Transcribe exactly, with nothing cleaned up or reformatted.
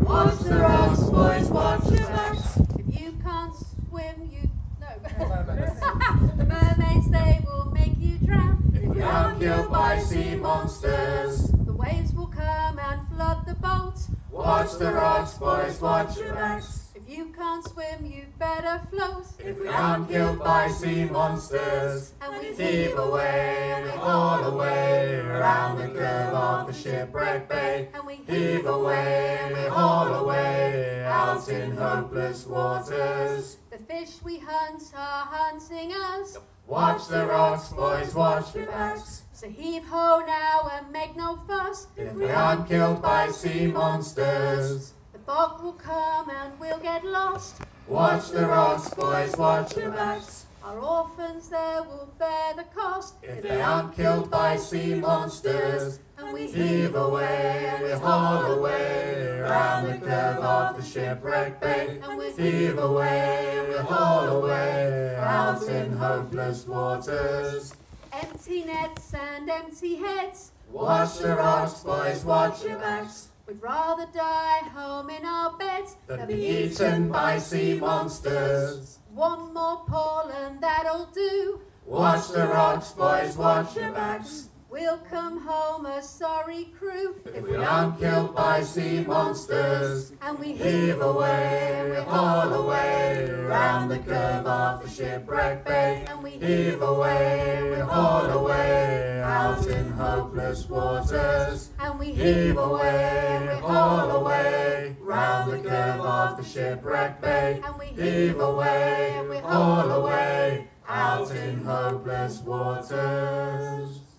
Watch the rocks, boys, watch your backs. If you can't swim, you... No. The mermaids, they will make you drown. If we aren't killed by sea monsters, The waves will come and flood the boat. watch the rocks, boys, watch your backs. If you can't swim, you better float. If we aren't killed by sea monsters, And we heave away and we haul away around the curve of the shipwreck bay. And we Heave away and we haul away out in hopeless waters. The fish we hunt are hunting us. Watch the rocks, boys, watch your backs. So heave ho now and make no fuss. If we aren't killed by sea monsters, The fog will come and we'll get lost. watch the rocks, boys, watch your backs. Our orphans there will bear the cost. If they aren't killed by sea monsters, And we heave away and we haul away around the curve of the shipwreck bay. And we Heave away and we haul away out in hopeless waters. empty nets and empty heads. Watch the rocks, boys, watch your backs. We'd rather die home in our beds Than be eaten by sea monsters. One more pull and that'll do. Watch the rocks, boys, watch your backs. We'll come home a sorry crew. If we aren't killed by sea monsters, And we heave away and we haul away round the curve of the shipwreck bay. And we Heave away and we haul away out in hopeless waters. And we Heave away and we haul away round the curve of the shipwreck bay. And we Heave away and we haul away out in hopeless waters.